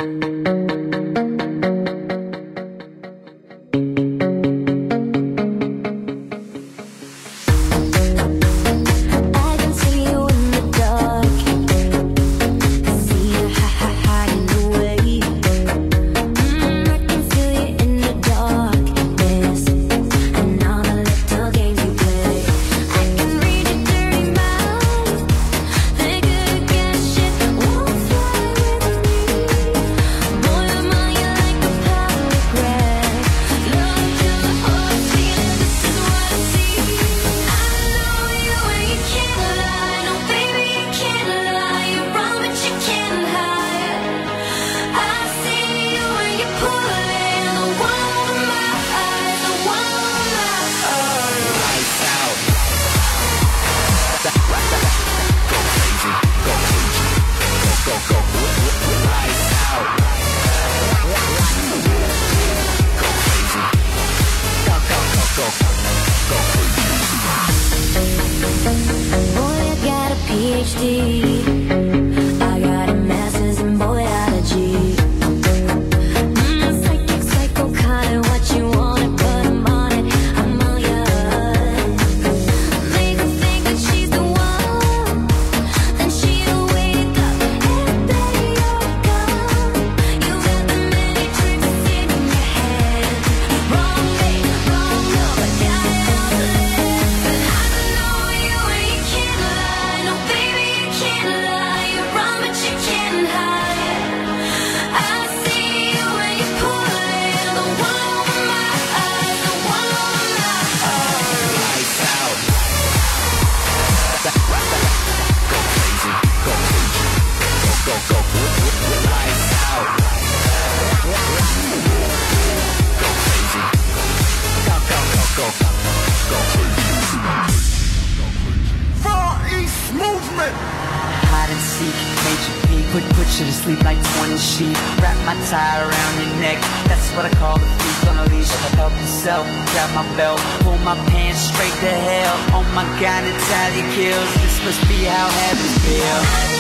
Put you to sleep like 20 sheep. Wrap my tie around your neck. That's what I call the freak on a leash. Help yourself, grab my belt, pull my pants straight to hell. Oh my God, Natalia kills. This must be how heaven feels.